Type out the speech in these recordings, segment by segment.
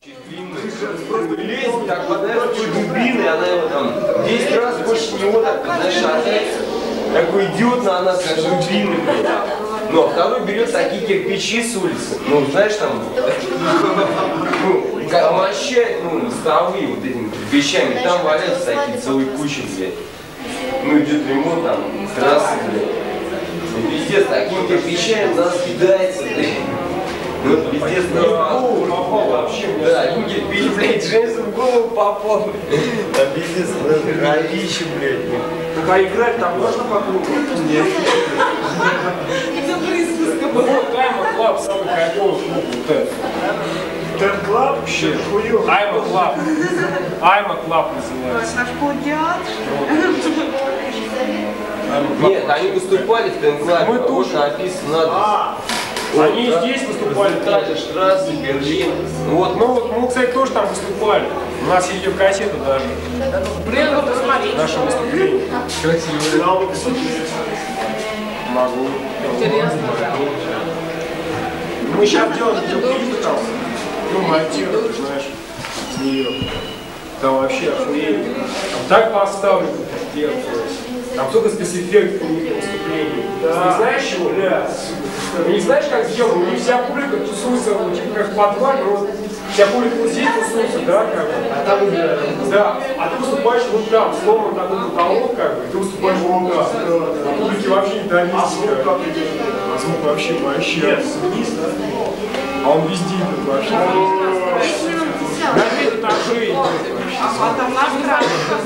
Лезет так, знаешь, такой дубиной, она его там 10 раз больше него так, знаешь, шатается. Такой идет на нас, как дубины, блядь. Ну, а второй берет такие кирпичи с улицы, ну, знаешь, там, ну, мощает, ну, мостовые вот этими кирпичами, там валяются такие целые кучи, блядь. Ну, идет ремонт, там, трассы, блядь. Пиздец, такими кирпичами нас кидается, блядь. Ну, пиздец, не в голову попал вообще. Да, один кирпич, блядь, Джеймсу в голову попал. А пиздец, кровище, блядь. Так а играть там можно по кругу? Нет. Вот Айма Клаб, самый кайфовый клуб вот этот. Тем Клаб? Вообще хуёво. Айма Клаб. Айма Клаб называется. Наш плагиат, что ли? Нет, они выступали в Тем-Клабе, Мы тоже написано надо. Они и здесь выступали. Италия, Штрассе, Берлин. Вот, мы, кстати, тоже там выступали. У нас есть видеокассета даже. Блин, вот посмотрите. Наше выступление. Красиво. Могу. Интересно. Мы сейчас делаем видеоклип там. Ну, монтируем, знаешь, с нее. Там вообще охуенно. Там так поставлено, пиздец. Там только спецэффектов у них выступлений. Да. Не знаешь чего? Бля. Не знаешь, как сделано? Не вся публика тусуется, ну, типа как в подвале, вот вся публика вот здесь тусуется, да, как бы. А там играют. Да, а ты выступаешь вот там, сломан такой потолок, как бы, и ты выступаешь вот там. А публики вообще не до А звук как низкая. идет? А звук вообще вообще. Нет, вниз, да? А он везде идет вообще. На 5 этажей идет вообще. А там наш график.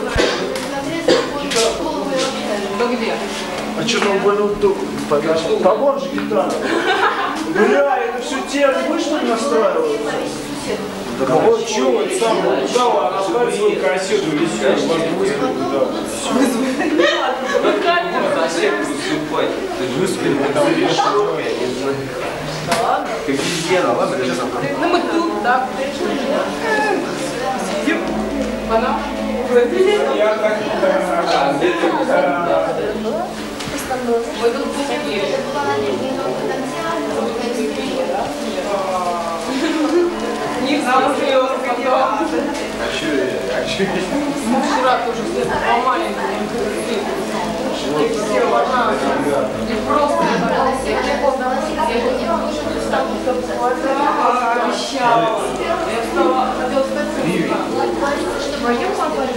Да где? А что там больно удобно? Да вон же гитара. Бля, это все те, вы что ли настраиваете? Да вот чего, это самое, туда оставили свою кассету, и все, вас вызвали туда. Совсем выступать. Ты же выступил, мы там решили, я не знаю. Ты пиздец, ладно, сейчас там. Ну мы тут, да. Сидим. Она. Я так... Вы тут будете. Не знаю, слез потом. Вчера тоже где-то маленькая. И просто обещала. Я стала, хотела сказать, Вдвоем попали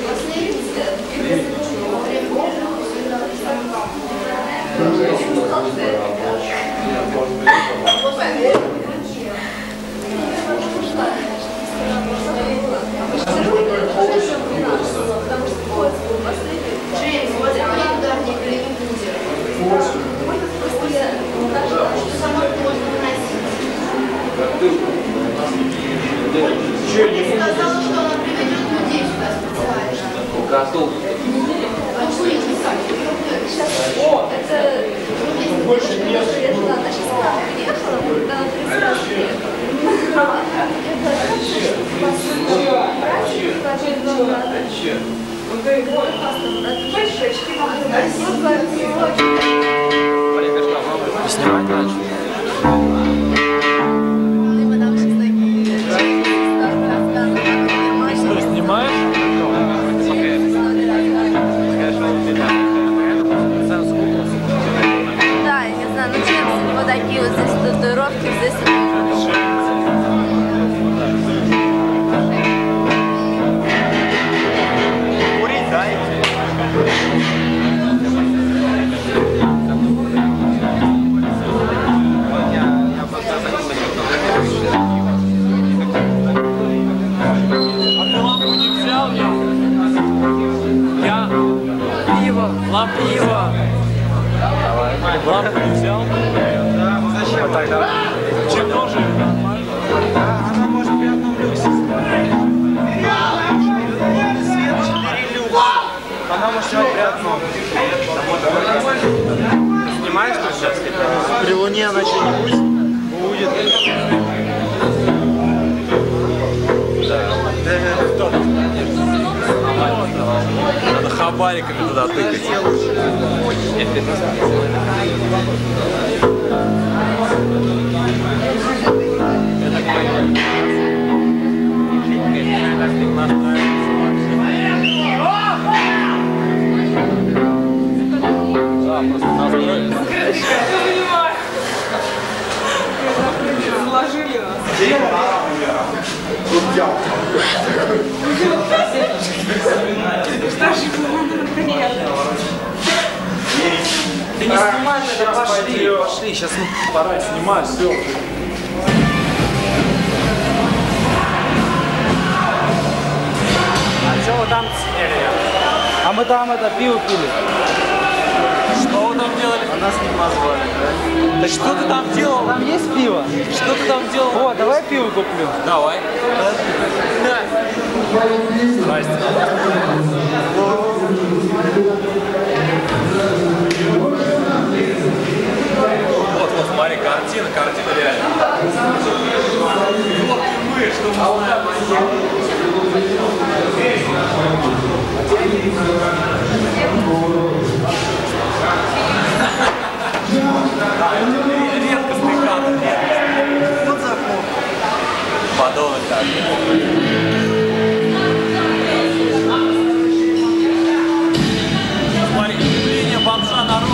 Джеймс, вот они ударник или не будет. Сама можно выносить. Ты сказала, что она приведет людей сюда специально. Готов. О, это Больше нет. наша сестра приехала, когда она 30 лет. Снимать начал. Что, снимаешь? Да, я не знаю, ну чем вот такие вот здесь татуировки, здесь... Лампу пива. Лампу не взял? Да, ну зачем? Вот тогда. Чем тоже? Она может при одном люксе. Свет 4 люкса. Она может снимать при одном. Снимаешь, что сейчас? При луне она что-нибудь будет. Надо хабариками туда тыкать. наш Сложили нас. Ты не снимай, пошли, сейчас пора снимать, все. А что вы там? А мы там это пиво пили. Что вы там делали? А нас не позвали, да? Да что ты там делал? Там есть пиво? Что ты там делал? О, давай пиво куплю. Давай. Здрасте. Вот, смотри, картина реально. Вот и мы, что мы знаем. Редкостный кадр. Вот закон. Подонок так. Смотри, явление бомжа народа.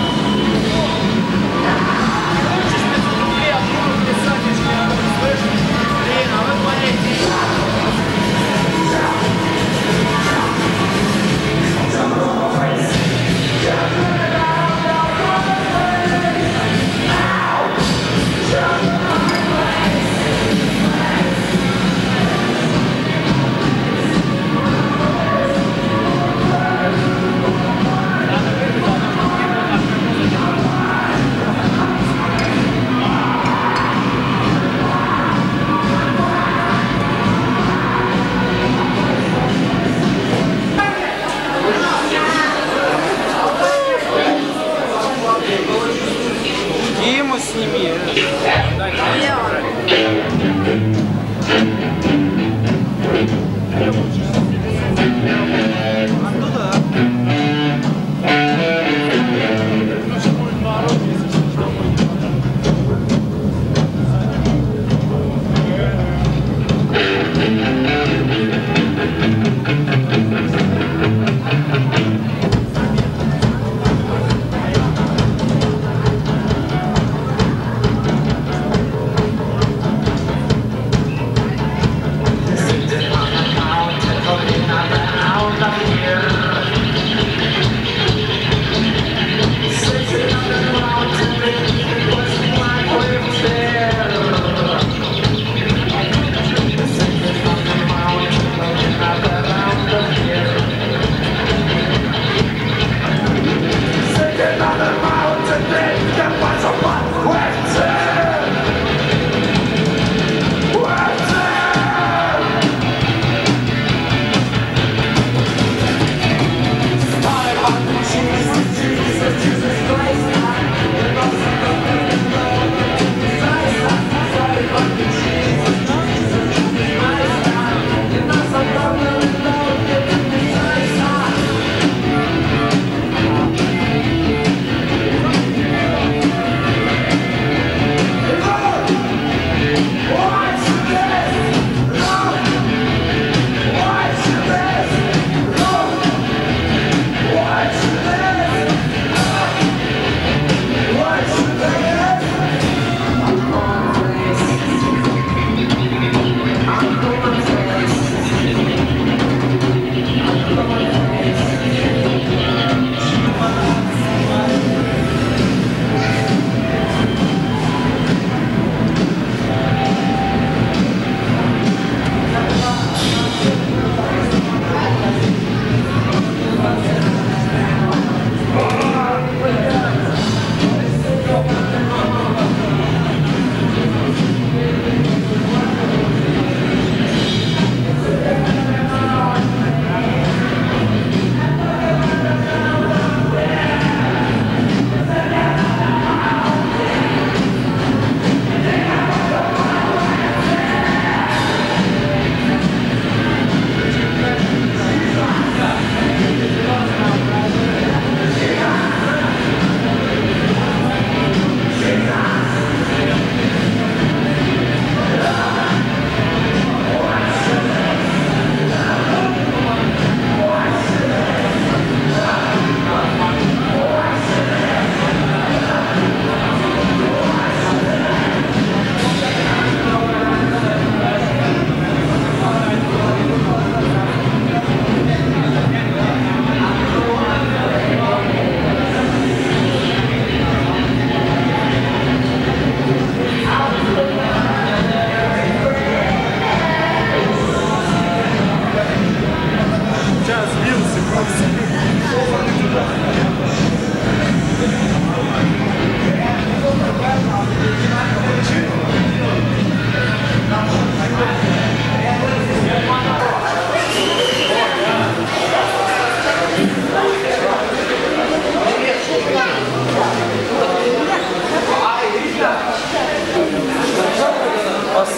Диму сними.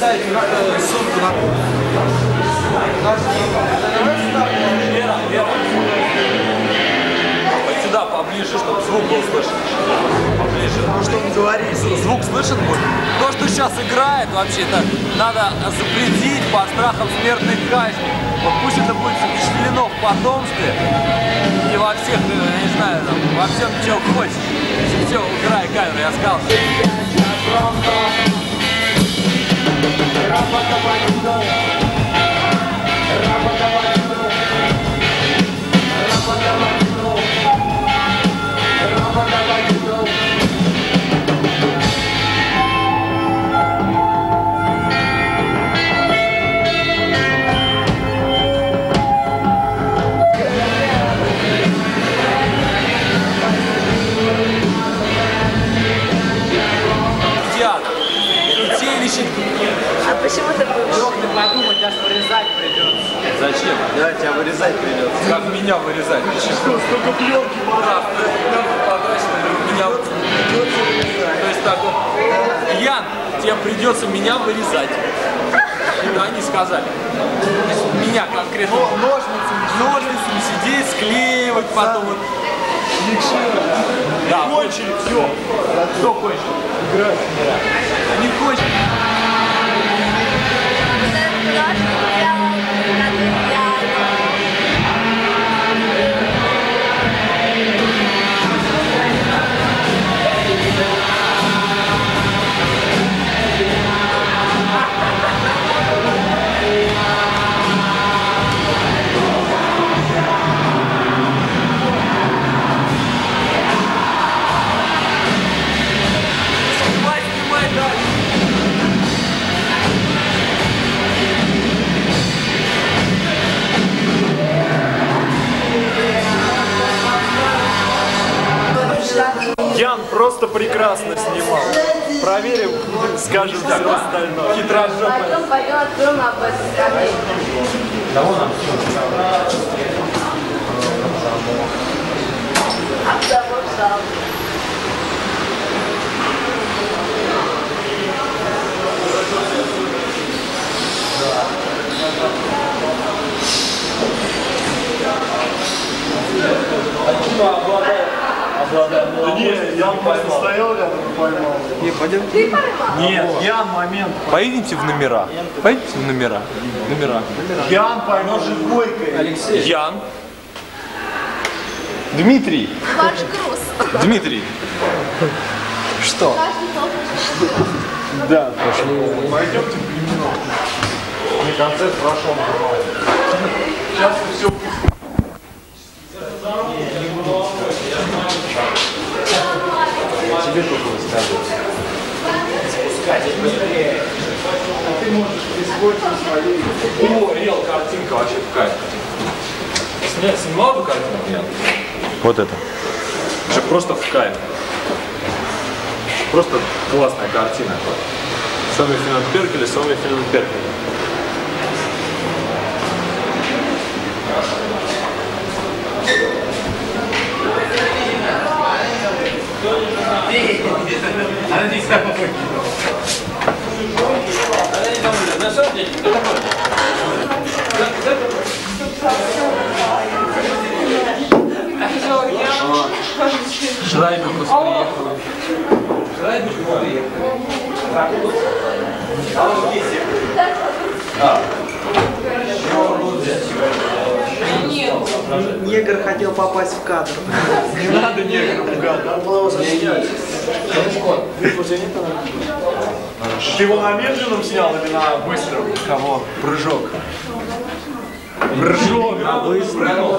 поставить сумку на... Вера, Вера. Вот сюда поближе, чтобы звук был слышен. Поближе. Ну что он говорит? Звук слышен будет? То, что сейчас играет, вообще-то надо запретить под страхом смертной казни. Вот пусть это будет запечатлено в потомстве и во всех, я не знаю, там, во всем, что хочешь. Все, убирай камеру, я сказал. А почему ты будешь? Ты подумай, тебя вырезать придется. Зачем? Да, тебя вырезать придется. Как меня вырезать? Столько пленки То есть так вот, Ян, тебе придется меня вырезать. Это они сказали. Меня конкретно. Ножницами сидеть, склеивать, потом вот. Да, кончили, все. Кто кончил? Играть. Они кончили. Ян просто прекрасно снимал. Проверим, скажем все остальное. Хитрожопый. Потом пойдем откроем об этом сравнении. Обзор. Да нет, Ян просто стоял рядом и поймал. Не, пойдем. Ты поймал? Нет, Ян момент. Поедемте в номера. Поедемте в номера. Номера. Ян поймал же Горькой. Алексей. Ян. Дмитрий. Ваш груз. Дмитрий. Что? Каждый должен. Да, пошли. Пойдемте в криминал. Не концерт прошел. Сейчас все. Тебе только высказывать. Спускайтесь быстрее. А ты можешь использовать свои. О, рел, картинка вообще в кайф. Снимал эту картинку, нет? Вот это. Же просто в кайф. Просто классная картина. Самый Финан Перкель, самый Финан Перкель. Она не самая. На самом деле, это такое. Шрайбекус приехал. Шрайбекус приехал. А он здесь. Негр хотел попасть в кадр. Не надо негра в кадр. Надо было его заснять. Ты его на медленном снял или на быстром? Кого? Прыжок. Прыжок на быстром.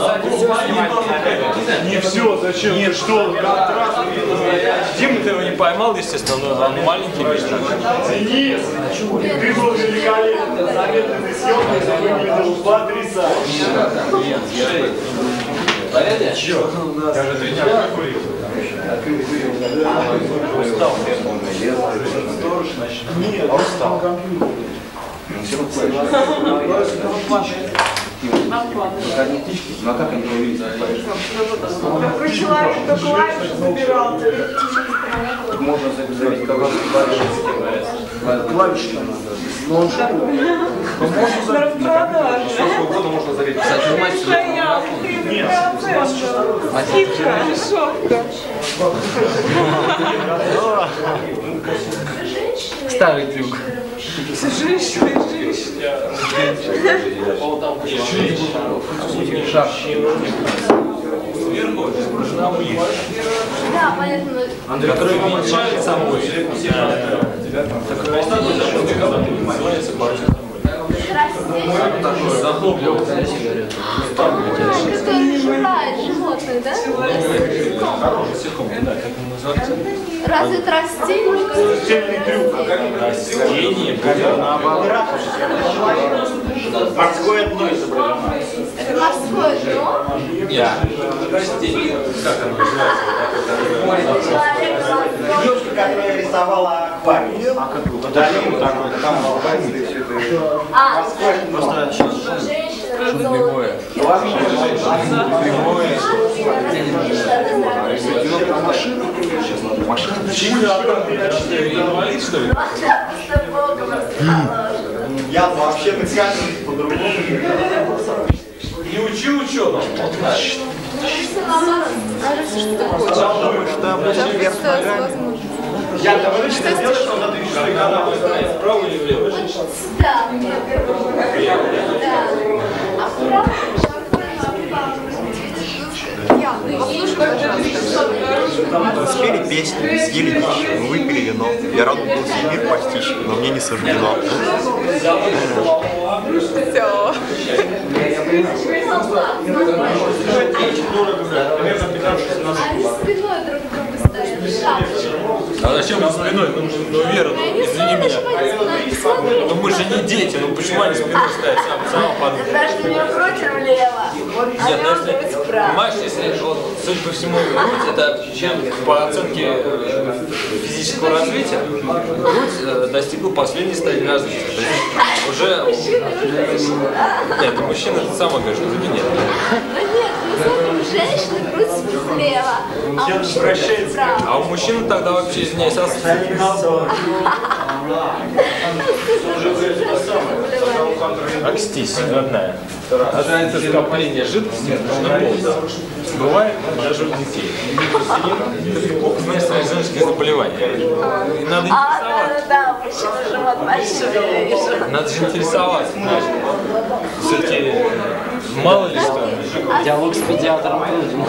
Не все, зачем? Нет, что? Дима, ты его не поймал, естественно, но он маленький быстро. Денис, ты был великолепен. Замедленной съемкой выглядел потрясающе. Понятно? Чё? Я же 3 дня курил. Устал. Нет, устал. Ну а как они увидели? Такой человек, только лайк забирал. Можно записать кого-то. Клавиши там надо. Но он же... Можно залить. Сколько угодно можно залить. Кстати, мать Нет. Скидка, дешевка. старый трюк. Женщина. Да, понятно. Который уменьшает саму Который жирает животных, да? Разве это растение? Растительный трюк. Растение, наоборот. Морское дно изображено. Это морское дно? Нет. Растение. Как оно называется? Девушка, которая рисовала аквариум. А какую? Водолей такой, там морское дно. Женщина Прямое. Я вообще-то скажу по-другому. Не учи ученого. Я говорю, что делаешь, что надо Вправо или влево? Да. Спели песню, съели дичь, выпили вино. Я рад был сей мир постичь, но мне не суждено. Все. Они спиной друг к другу стоят. А зачем мы спиной? Ну, Вера, извини меня. Ну мы же не дети, ну почему они спиной стоят? Сама подумай. Даже не против влево. Нет, ну если, понимаешь, если, вот, судя по всему, грудь, это по оценке физического развития, грудь достигла последней стадии развития. То есть уже... Нет, мужчина это самое, конечно, груди нет. Ну нет, мы смотрим, женщина грудь слева, а мужчина справа. А у мужчин тогда вообще, извиняюсь, Акстись, родная. Это скопление жидкости на пол. Бывает даже у детей. Опытное женское заболевание. И надо интересоваться. Да, мужчина живот большой, я вижу. Надо же интересоваться, знаешь. Все-таки мало ли что. Диалог с педиатром труден.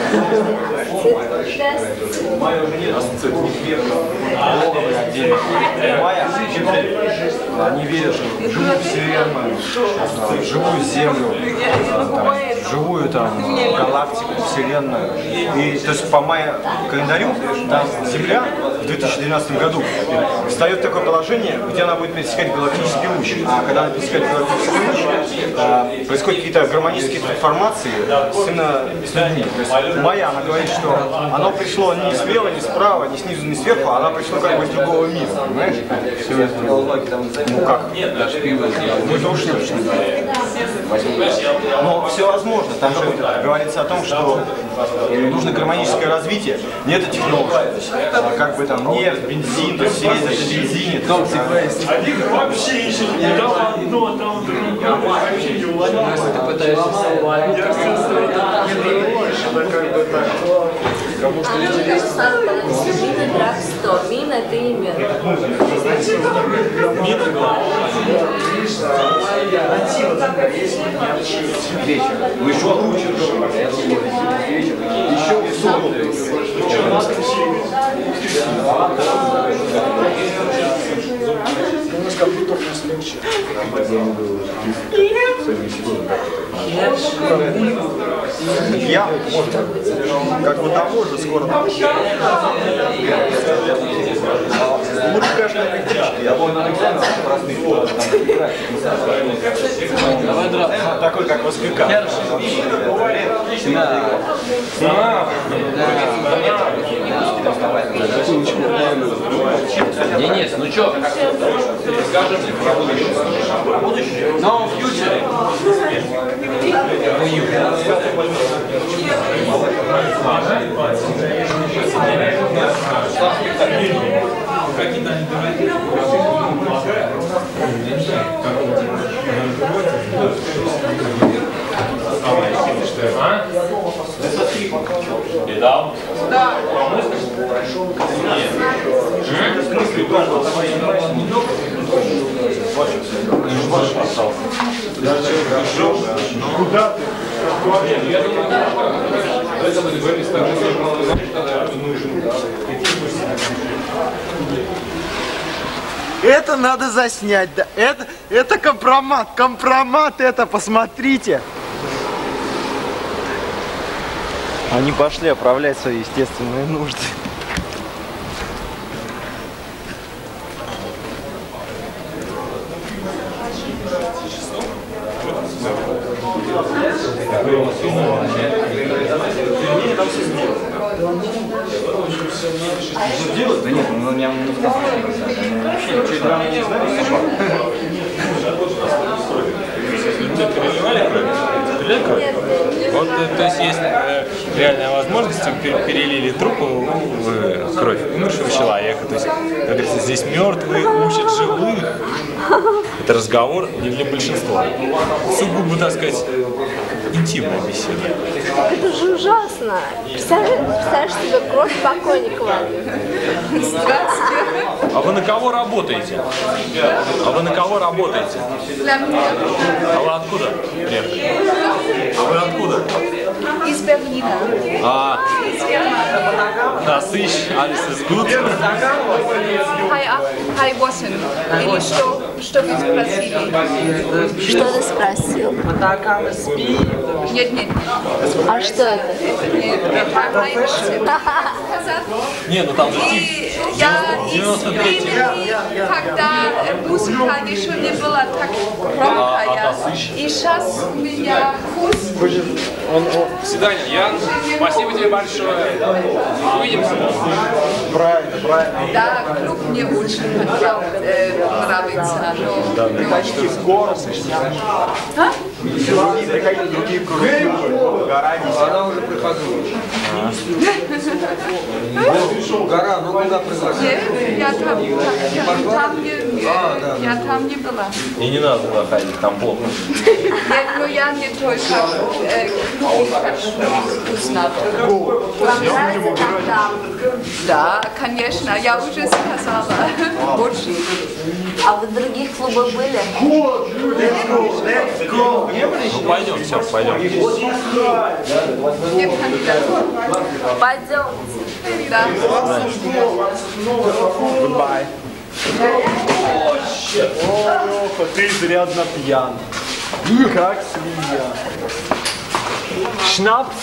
Они верят в живую вселенную, в живую землю, живую там галактику, вселенную. И то есть по майя-календарю там Земля в 2012 году встает в такое положение, где она будет пересекать галактический луч. А когда она пересекает галактический луч, происходят какие-то гармонические трансформации именно с людьми. То есть майя, она говорит, что оно пришло не слева, не справа, не снизу, не сверху, а оно пришло как бы из другого мира, понимаешь? Ну как? Ну это уж точно. Но все возможно. Там же говорится о том, что нужно гармоническое развитие. Не это технология. А как бы там нефть, бензин, то есть все ездят на бензине. Вообще еще не дала одно, там другое. Если ты пытаешься Кому что интересно? Мина драгстор. Мина это имя. Мина Вечер. Ну еще лучше. Еще в субботу. Немножко готовность легче. Я, может, как бы того же скоро. Лучше, конечно, электрички. Я помню, на экзаменах простых такой, как ВСКК. Денис, ну чё? Скажем про будущее. No future. Видал? Да. Куда ты? Это надо заснять, да. Это компромат. Компромат это, посмотрите. Они пошли оправлять свои естественные нужды. Да нет, ну меня не Вот, то есть есть реальная возможность, перелили трупы в кровь умершего человека. То есть, как говорится, здесь мертвые учат живых. Это разговор не для большинства. Сугубо, так сказать, интимная беседа. Это же ужасно. Представляешь себе кровь покойников. Здравствуйте. А вы на кого работаете? А вы на кого работаете? Для меня. А вы откуда приехали? А вы откуда? Из Берлина. Насыщ, Алис из Гуд. Хай Восен. Или что вы спросили? Что ты спросил? Нет, нет. А что это? Хай Восен. Не, ну там же тип. И я из времени, когда музыка еще не была так громкая. И сейчас у меня вкус. До свидания, Ян. Спасибо тебе большое. Увидимся. Правильно, правильно. Да, клуб мне очень нравится. Приходите в город. А? Приходите в другие круги. Гора не Она уже приходила. Гора, ну куда пригласить? Нет, я там не была. И не надо туда ходить, там плохо. Нет, но я не только вкусно. Вам нравится там? Да, конечно, я уже сказала. Очень. А вы в других клубах были? Ну пойдем, все, пойдем. Мне кандидатура. Пойдем. Да. Goodbye. О, Леха, ты изрядно пьян. Как свинья. Шнапс?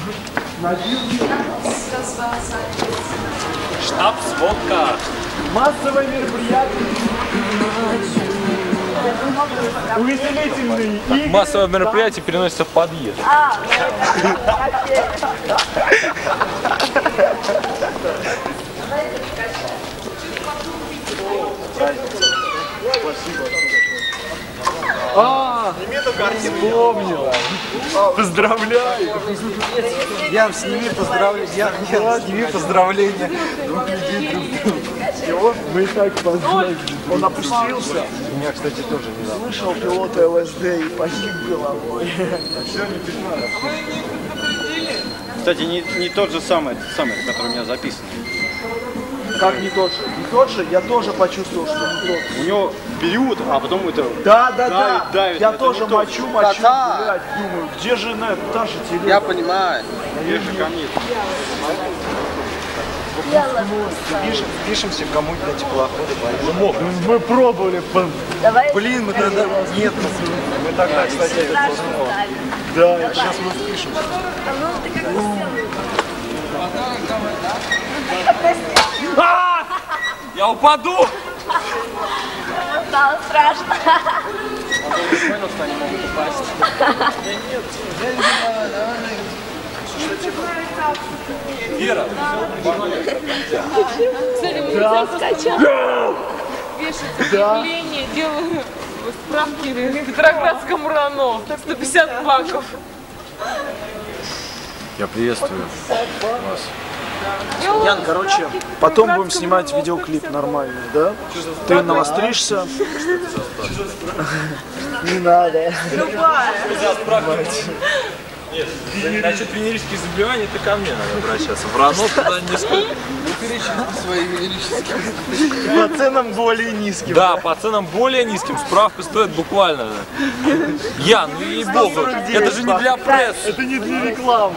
Шнапс, водка. Массовое мероприятие. Увеселительные игры. Массовое мероприятие переносится в подъезд. Вспомнил. Поздравляю. Ян, сними поздравления. Ян, сними поздравления. Друг людей друг друга. Чего? Мы и так поздравили. Он опустился. У меня, кстати, тоже недавно. Слышал пилота ЛСД и погиб головой. Все, не понимаю. Кстати, не тот же самый, который у меня записан. Как не тот же? Не тот же? Я тоже почувствовал, что не тот. У него период, а потом это... Да. давит, Я это тоже не то. мочу, блядь, думаю, где же та же телега? Я понимаю. Ближе ко мне. Пишемся кому-нибудь на теплоходы. Мы пробовали. Давай. Блин, мы тогда... Нет, мы тогда, кстати... Да, сейчас мы впишемся. А ну ты как сделаешь? Я упаду! Стало страшно. Понял, что они могут упасть. Вера! Вешать объявление, делаю справки в Петроградском РАНО. 150 баков. Я приветствую вас. Ян, короче, потом будем снимать видеоклип нормальный, да? Ты навостришься. Не надо. Нет, насчет венерических заболеваний это ко мне надо обращаться. В РАНО туда не сколько. Свои венерические. По ценам более низким. Да, по ценам более низким. Справка стоит буквально. Я, ну ей-богу, это же не для прессы. Это не для рекламы.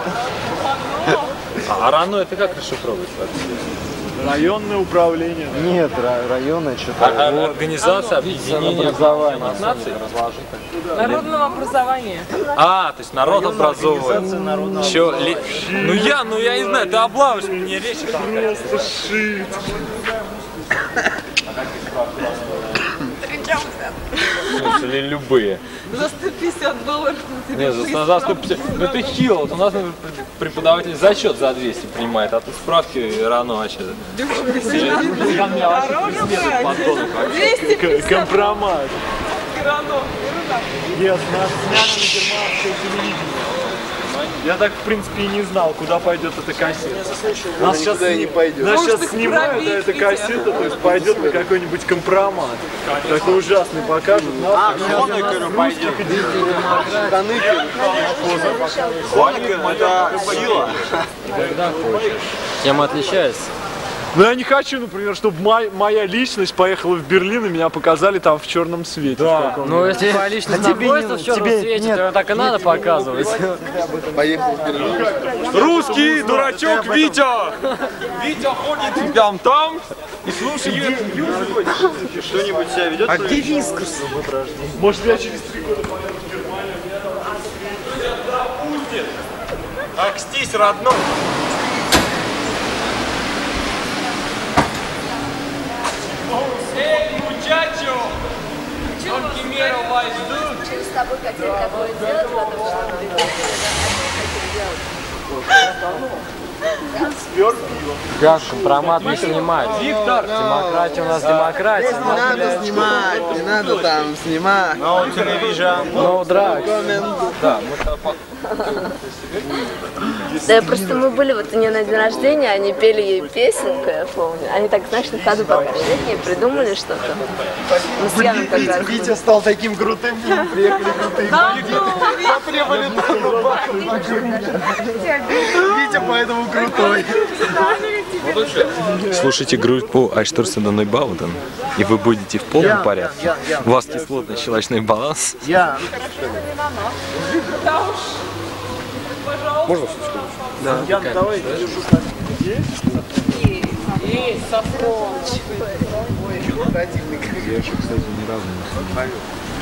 А РАНО это как расшифровывать? Районное управление. Нет, районное что-то. Организация объединения наций. Народного образования. А, то есть народ образовывает. Еще ну я не знаю, ты облавишь мне речь. Просто шит. Или любые. За $150. Нет, за 150. Ну ты хил, вот у нас например, преподаватель зачет за 200 принимает, а тут справки рано вообще. Компромат. Нет, нас сняли на германское телевидение. Я так, в принципе, и не знал, куда пойдет эта кассета. Нас сейчас не пойдет. Нас сейчас снимают, да, эта кассета, то есть пойдет на какой-нибудь компромат. Такой ужасный покажут. Хонекеру пойдет. Хонекер это сила. Чем отличается? Но я не хочу, например, чтобы моя личность поехала в Берлин и меня показали там в черном свете. Да. Ну, если твоя личность находится в черном свете, то так и надо показывать. Поехал в Берлин. Русский дурачок Витя! Витя ходит там и слушает. Что-нибудь себя ведет? А где вискус? Может, я через 3 года поеду в Германию? Акстись, родной! Эй, мучачо! Он кемеро вас ждут! Через тобой хотели такое сделать, потому что Как компромат не снимать? Виктор! Демократия у нас демократия. Не надо снимать, не надо там снимать. No television. Ну, драк. Да, мы Да, просто мы были вот у нее на день рождения, они пели ей песенку, я помню. Они так, знаешь, на ходу пока шли к ней, придумали что-то. Мы с Яном как раз. Витя стал таким крутым, приехали крутые. Потребовали Витя поэтому крутой. Слушайте группу Айштурсена Нойбаутен, и вы будете в полном порядке. У вас кислотно-щелочной баланс. Я. Можно? Да. Ян, давай, я держу Есть, Сафрон. Я еще, кстати, ни разу не смотрел.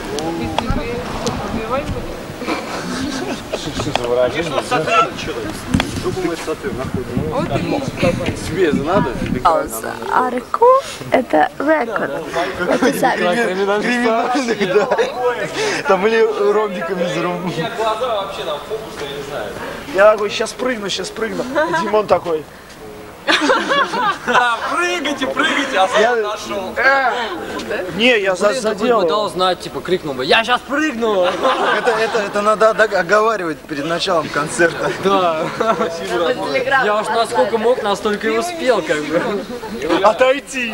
Убивай Что за выражение? Думаю, сатыр находится. Тебе это надо? Арку – это рекорд. Это запись. Криминальных, да. Там были ромбиками зарублены. Глаза вообще нам фокуса, я не знаю. Я такой, сейчас прыгну. Димон такой. Прыгайте, а сам нашел. Не, я Бы заделал. дал знать, типа, крикнул бы, я сейчас прыгну! Это надо оговаривать перед началом концерта. Да. Я уж насколько мог, настолько и успел, как бы. Отойти.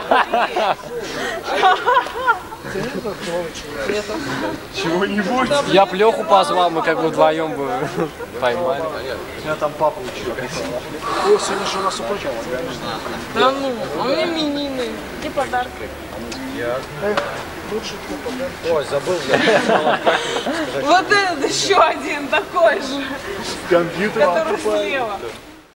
Чего-нибудь. Я б Леху позвал, мы как бы вдвоем бы поймали. Я там папа учил. О, сегодня же у нас упочало. Да ну, а мне именины. И подарки. Ой, забыл я. Вот этот еще один такой же, Компьютер. который слева.